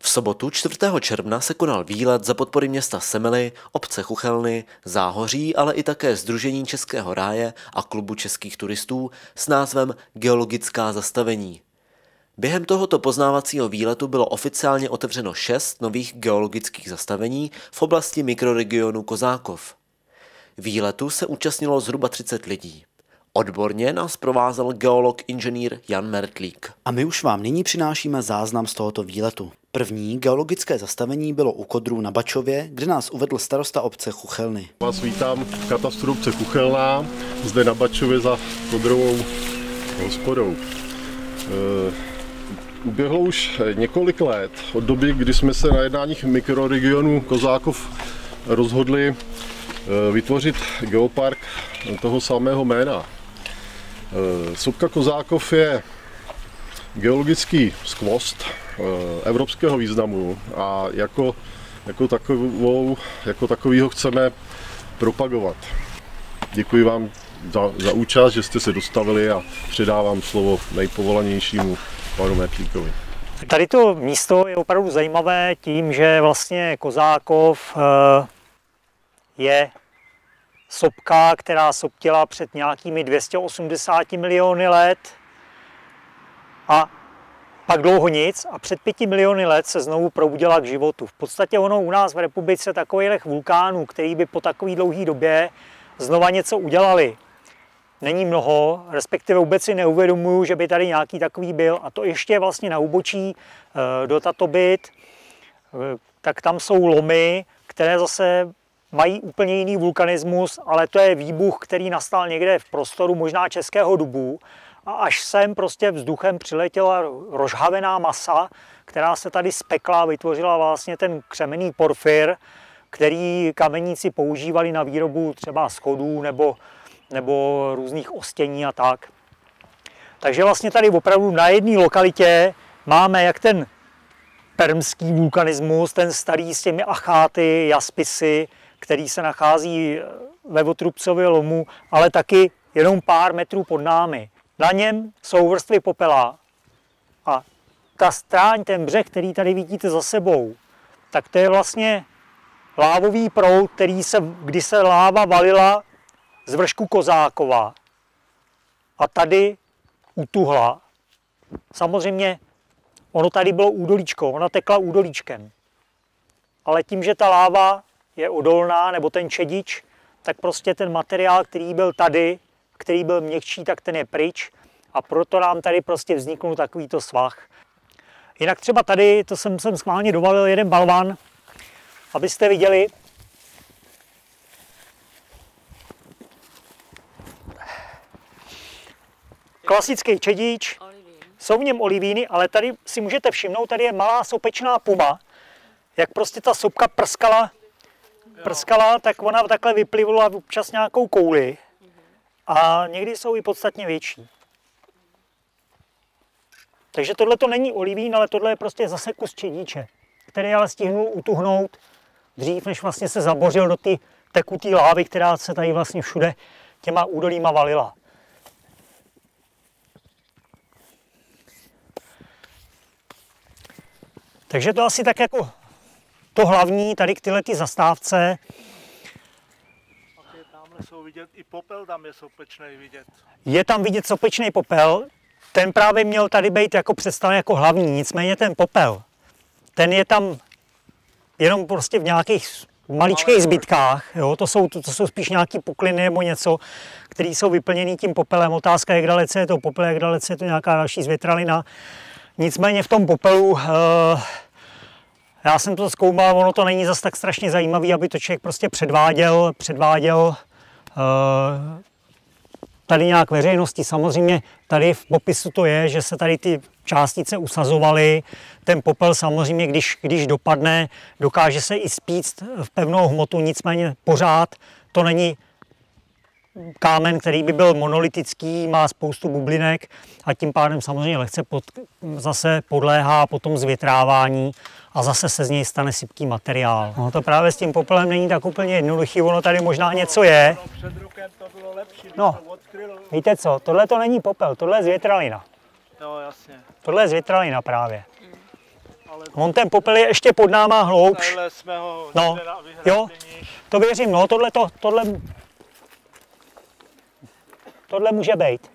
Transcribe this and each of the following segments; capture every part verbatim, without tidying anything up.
V sobotu čtvrtého června se konal výlet za podpory města Semily, obce Chuchelny, Záhoří, ale i také Sdružení Českého ráje a Klubu českých turistů s názvem Geologická zastavení. Během tohoto poznávacího výletu bylo oficiálně otevřeno šest nových geologických zastavení v oblasti mikroregionu Kozákov. Výletu se účastnilo zhruba třicet lidí. Odborně nás provázel geolog inženýr Jan Mertlík. A my už vám nyní přinášíme záznam z tohoto výletu. První geologické zastavení bylo u Kodrů na Bačově, kde nás uvedl starosta obce Chuchelny. Vás vítám v katastru obce Chuchelná, zde na Bačově za Kodrovou hospodou. E, uběhlo už několik let od doby, kdy jsme se na jednáních mikroregionu Kozákov rozhodli vytvořit geopark toho samého jména. Sopka Kozákov je geologický skvost evropského významu a jako, jako, takovou, jako takový ho chceme propagovat. Děkuji vám za, za účast, že jste se dostavili a předávám slovo nejpovolanějšímu panu Mertlíkovi. Tady to místo je opravdu zajímavé tím, že vlastně Kozákov je sopka, která soptila před nějakými dvěma sty osmdesáti miliony let a pak dlouho nic a před pěti miliony let se znovu probudila k životu. V podstatě ono u nás v republice takových vulkánů, který by po takové dlouhé době znova něco udělali, není mnoho, respektive vůbec si neuvědomuju, že by tady nějaký takový byl. A to ještě vlastně na úbočí do Tatobyt, tak tam jsou lomy, které zase mají úplně jiný vulkanismus, ale to je výbuch, který nastal někde v prostoru možná Českého Dubu. A až sem prostě vzduchem přiletěla rozhavená masa, která se tady spekla, vytvořila vlastně ten křemenný porfyr, který kameníci používali na výrobu třeba schodů nebo, nebo různých ostění a tak. Takže vlastně tady opravdu na jedné lokalitě máme jak ten permský vulkanismus, ten starý s těmi acháty, jaspisy, který se nachází ve Votrubcově lomu, ale taky jenom pár metrů pod námi. Na něm jsou vrstvy popela a ta stráň, ten břeh, který tady vidíte za sebou, tak to je vlastně lávový proud, který se, kdy se láva valila z vršku Kozákova a tady utuhla. Samozřejmě ono tady bylo údolíčko, ona tekla údolíčkem, ale tím, že ta láva je odolná, nebo ten čedič, tak prostě ten materiál, který byl tady, který byl měkčí, tak ten je pryč a proto nám tady prostě vzniknul takovýto svah. Jinak třeba tady, to jsem, jsem schválně dovalil jeden balvan, abyste viděli, klasický čedič, jsou v něm olivíny, ale tady si můžete všimnout, tady je malá sopečná puma, jak prostě ta sopka prskala prskala, tak ona takhle vyplivala občas nějakou kouli a někdy jsou i podstatně větší. Takže tohle to není olivín, ale tohle je prostě zase kus čedíče, který ale stihnul utuhnout dřív, než vlastně se zabořil do té tekuté lávy, která se tady vlastně všude těma údolíma valila. Takže to asi tak jako to hlavní, tady k tyhle ty zastávce. Tamhle jsou vidět i popel, tam je sopečnej vidět. Je tam vidět sopečný popel, ten právě měl tady být jako představen jako hlavní, nicméně ten popel, ten je tam jenom prostě v nějakých maličkých zbytkách, jo? To, jsou, to, to jsou spíš nějaký pukliny nebo něco, které jsou vyplněné tím popelem. Otázka je, jak dalece je to popel, jak dalece je to nějaká další zvětralina. Nicméně v tom popelu, uh, já jsem to zkoumal, ono to není zas tak strašně zajímavý, aby to člověk prostě předváděl, předváděl uh, tady nějak veřejnosti. Samozřejmě tady v popisu to je, že se tady ty částice usazovaly. Ten popel samozřejmě, když, když dopadne, dokáže se i spíct v pevnou hmotu, nicméně pořád to není kámen, který by byl monolitický, má spoustu bublinek a tím pádem samozřejmě lehce pod, zase podléhá potom zvětrávání a zase se z něj stane sypký materiál. No to právě s tím popelem není tak úplně jednoduchý, ono tady možná něco je. Před rokem to bylo lepší, No, to odkryl. Víte co, tohle to není popel, tohle je zvětralina. Jo, jasně. Tohle je zvětralina právě. On ten popel je ještě pod náma hloubš. Takhle jsme ho No, jo, to věřím, no, tohle to, tohle, tohle může být.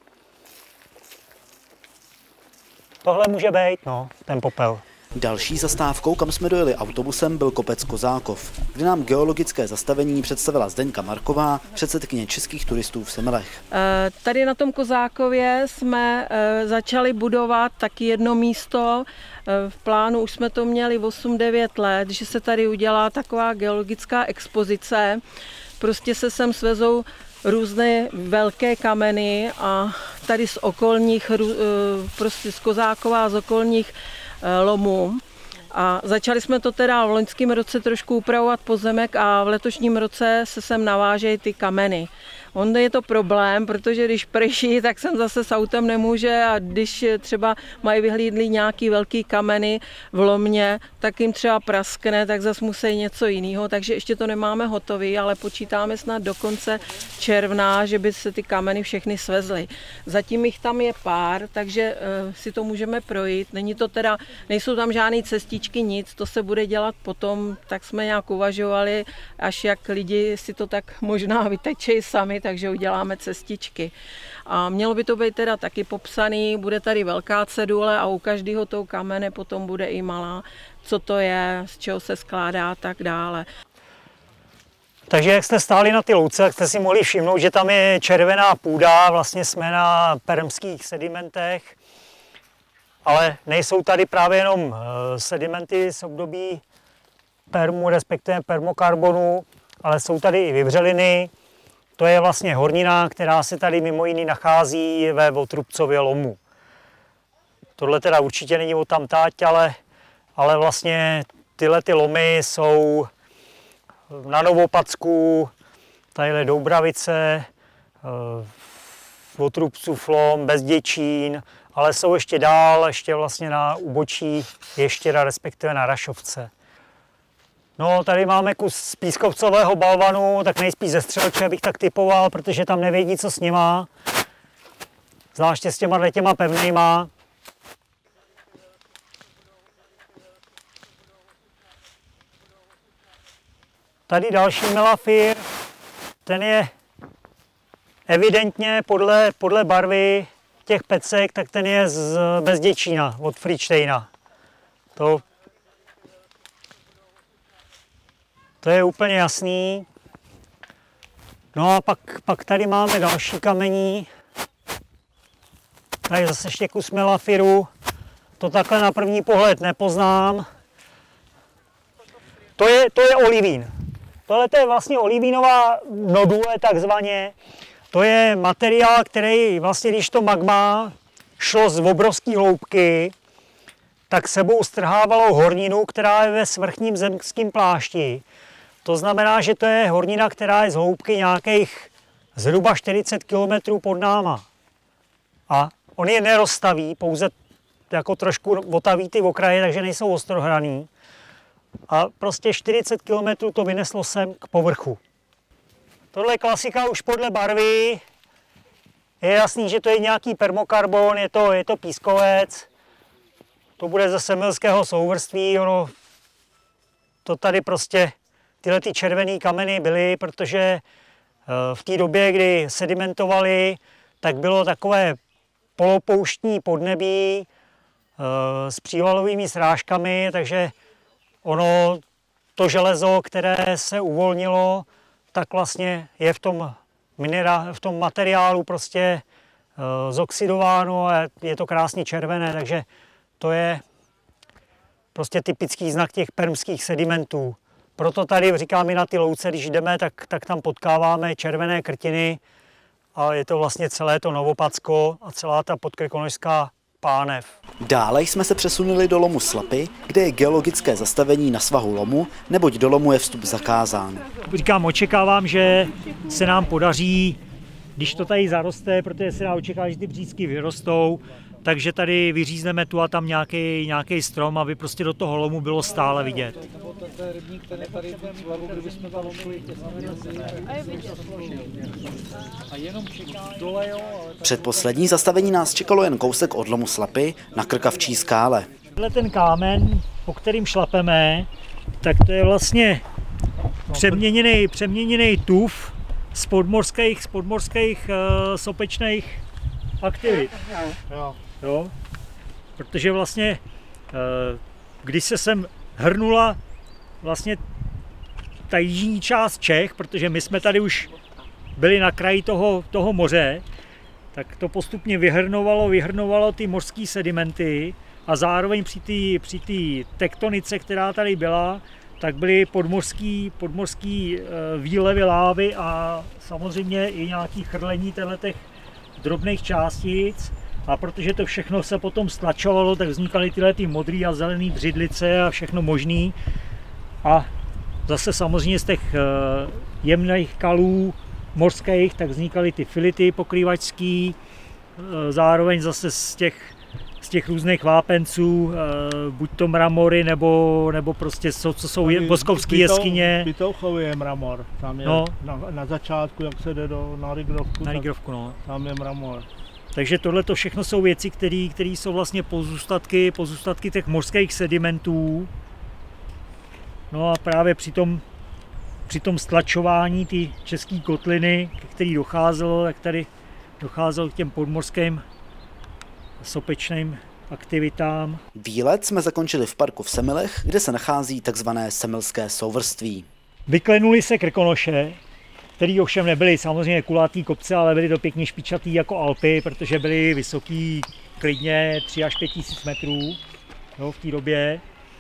Tohle může být, no, ten popel. Další zastávkou, kam jsme dojeli autobusem, byl kopec Kozákov, kde nám geologické zastavení představila Zdeňka Marková, předsedkyně českých turistů v Semilech. Tady na tom Kozákově jsme začali budovat taky jedno místo. V plánu už jsme to měli osm devět let, že se tady udělá taková geologická expozice. Prostě se sem svezou různé velké kameny a tady z okolních, prostě z Kozákova, z okolních lomů. A začali jsme to teda v loňském roce trošku upravovat pozemek a v letošním roce se sem navážejí ty kameny. On je to problém, protože když prší, tak sem zase s autem nemůže a když třeba mají vyhlídlý nějaký velký kameny v lomě, tak jim třeba praskne, tak zase musí něco jiného, takže ještě to nemáme hotový, ale počítáme snad do konce června, že by se ty kameny všechny svezly. Zatím jich tam je pár, takže uh, si to můžeme projít. Není to teda, nejsou tam žádné cestičky, nic, to se bude dělat potom, tak jsme nějak uvažovali, až jak lidi si to tak možná vytečejí sami, takže uděláme cestičky. A mělo by to být teda taky popsaný, bude tady velká cedule a u každého toho kamene potom bude i malá, co to je, z čeho se skládá a tak dále. Takže jak jste stáli na ty louce, tak jste si mohli všimnout, že tam je červená půda, vlastně jsme na permských sedimentech, ale nejsou tady právě jenom sedimenty z období permu, respektive permokarbonu, ale jsou tady i vybřeliny. To je vlastně hornina, která se tady mimo jiný nachází ve Votrubcově lomu. Tohle teda určitě není odtamtať, ale, ale vlastně tyhle ty lomy jsou na Novopacku, tadyhle Doubravice, Votrubcův lom, Bezděčín, ale jsou ještě dál, ještě vlastně na úbočí Ještěra, respektive na Rašovce. No, tady máme kus pískovcového balvanu, tak nejspíš ze Střelče bych tak typoval, protože tam nevědí, co s nima. Zvláště s těma těma pevnýma. Tady další melafir, ten je evidentně podle, podle barvy těch pecek, tak ten je z Bezděčína, od Friedsteina. To To je úplně jasný. No a pak, pak tady máme další kamení. Tady zase ještě kus melafiru. To takhle na první pohled nepoznám. To je, to je olivín. Tohle je vlastně olivínová nodule takzvaně. To je materiál, který vlastně, když to magma šlo z obrovské hloubky, tak sebou strhávalo horninu, která je ve svrchním zemském plášti. To znamená, že to je hornina, která je z hloubky nějakých zhruba čtyřicet kilometrů pod náma. A on je nerozstaví, pouze jako trošku otaví ty okraje, takže nejsou ostrohraný. A prostě čtyřicet kilometrů to vyneslo sem k povrchu. Tohle je klasika už podle barvy. Je jasný, že to je nějaký permokarbon, je to, je to pískovec. To bude ze semilského souvrství. Ono, to tady prostě tyhle ty červené kameny byly, protože v té době, kdy sedimentovali, tak bylo takové polopouštní podnebí s přívalovými srážkami, takže ono, to železo, které se uvolnilo, tak vlastně je v tom, minera, v tom materiálu prostě zoxidováno a je to krásně červené, takže to je prostě typický znak těch permských sedimentů. Proto tady říkám i na ty louce, když jdeme, tak, tak tam potkáváme červené krtiny a je to vlastně celé to Novopacko a celá ta podkrkonožská pánev. Dále jsme se přesunuli do lomu Slapy, kde je geologické zastavení na svahu lomu, neboť do lomu je vstup zakázán. Říkám, očekávám, že se nám podaří, když to tady zaroste, protože se dá očekávat, že ty břízky vyrostou, takže tady vyřízneme tu a tam nějaký, nějaký strom, aby prostě do toho lomu bylo stále vidět. Předposlední zastavení nás čekalo jen kousek od lomu Slapy na Krkavčí skále. Tenhle ten kámen, po kterým šlapeme, tak to je vlastně přeměněný, přeměněný tuf z podmorských, z podmorských uh, sopečných aktivit. Jo. Jo? Protože vlastně, uh, když se sem hrnula vlastně ta jižní část Čech, protože my jsme tady už byli na kraji toho, toho moře, tak to postupně vyhrnovalo, vyhrnovalo ty mořské sedimenty a zároveň při té při té tektonice, která tady byla, tak byly podmořský, podmořský výlevy lávy a samozřejmě i nějaké chrlení těch drobných částic. A protože to všechno se potom stlačovalo, tak vznikaly tyhle ty modré a zelené břidlice a všechno možný. A zase samozřejmě z těch jemných kalů mořských, tak vznikaly ty fility pokrývačský, zároveň zase z těch, z těch různých vápenců, buď to mramory, nebo, nebo prostě co, co jsou boskovské jeskyně. V Pitouchově je mramor, tam je no. na, na začátku, jak se jde do, na Rigrovku, na Rigrovku no. Tam je mramor. Takže tohle to všechno jsou věci, které jsou vlastně pozůstatky, pozůstatky těch mořských sedimentů. No a právě při tom, při tom stlačování té české kotliny, ke který docházelo, jak tady docházelo k těm podmořským sopečným aktivitám. Výlet jsme zakončili v parku v Semilech, kde se nachází takzvané semilské souvrství. Vyklenuly se krkonoše, který ovšem nebyly samozřejmě kulatý kopce, ale byly to pěkně špičatý jako Alpy, protože byly vysoký klidně tři až pět tisíc metrů jo, v té době.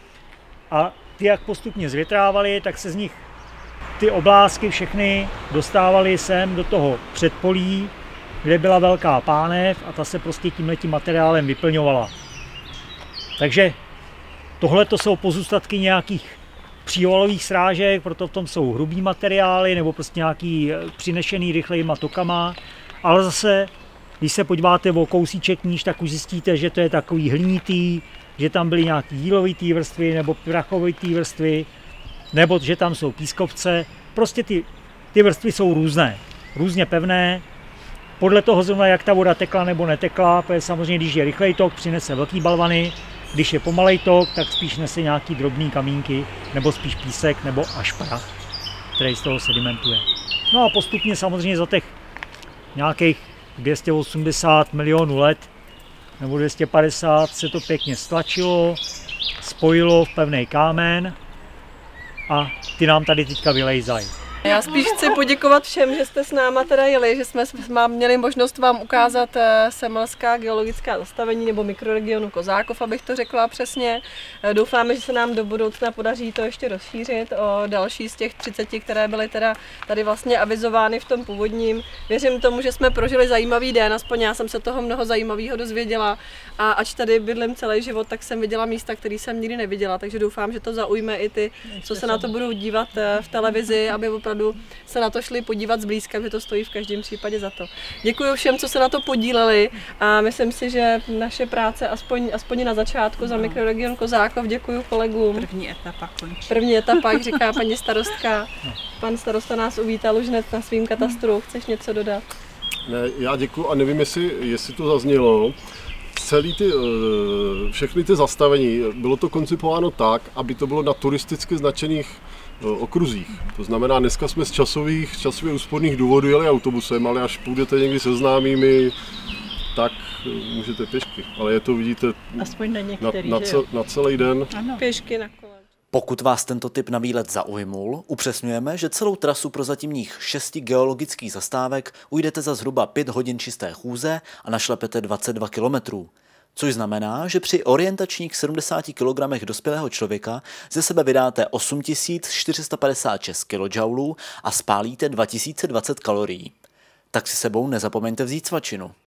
A ty, jak postupně zvětrávaly, tak se z nich ty oblásky všechny dostávaly sem do toho předpolí, kde byla velká pánev a ta se prostě tímhletím materiálem vyplňovala. Takže tohle to jsou pozůstatky nějakých přívalových srážek, proto v tom jsou hrubý materiály nebo prostě nějaký přinešený rychlejma tokama, ale zase, když se podíváte o kousíček níž, tak už zjistíte, že to je takový hlinitý, že tam byly nějaký jílovitý vrstvy nebo prachovitý vrstvy, nebo že tam jsou pískovce. Prostě ty, ty vrstvy jsou různé, různě pevné. Podle toho zrovna, jak ta voda tekla nebo netekla, protože samozřejmě, když je rychlej tok, přinese velký balvany, když je pomalej tok, tak spíš nese nějaký drobný kamínky, nebo spíš písek, nebo až prach, který z toho sedimentuje. No a postupně samozřejmě za těch nějakých dvě stě osmdesát milionů let, nebo dvě stě padesát, se to pěkně stlačilo, spojilo v pevný kámen a ty nám tady teďka vylejzají. Já spíš chci poděkovat všem, že jste s náma teda jeli, že jsme měli možnost vám ukázat semelská geologická zastavení nebo mikroregionu Kozákov, abych to řekla přesně. Doufáme, že se nám do budoucna podaří to ještě rozšířit o další z těch třiceti, které byly teda tady vlastně avizovány v tom původním. Věřím tomu, že jsme prožili zajímavý den, aspoň já jsem se toho mnoho zajímavého dozvěděla a ač tady bydlím celý život, tak jsem viděla místa, které jsem nikdy neviděla, takže doufám, že to zaujme i ty, co se na to budou dívat v televizi, aby opravdu se na to šli podívat zblízka, že to stojí v každém případě za to. Děkuji všem, co se na to podíleli a myslím si, že naše práce aspoň, aspoň na začátku za mikroregion Kozákov, děkuji kolegům. První etapa končí. První etapa, jak říká paní starostka. Pan starosta nás uvítal už hned na svým katastru. Chceš něco dodat? Ne, já děkuji a nevím, jestli, jestli to zaznělo. Celý ty, všechny ty zastavení, bylo to koncipováno tak, aby to bylo na turisticky značených okruzích. To znamená, dneska jsme z časových, časově úsporných důvodů jeli autobusem, ale až půjdete někdy se známými, tak můžete pěšky. Ale je to, vidíte, aspoň na, některý, na, na, cel, na celý den. Ano. Pěšky na kole. Pokud vás tento typ na výlet zaujmul, upřesňujeme, že celou trasu prozatímních šesti geologických zastávek ujdete za zhruba pět hodin čisté chůze a našlepete dvacet dva kilometrů. Což znamená, že při orientačních sedmdesáti kilogramech dospělého člověka ze sebe vydáte osm tisíc čtyři sta padesát šest kilojoulů a spálíte dva tisíce dvacet kalorií. Tak si sebou nezapomeňte vzít svačinu.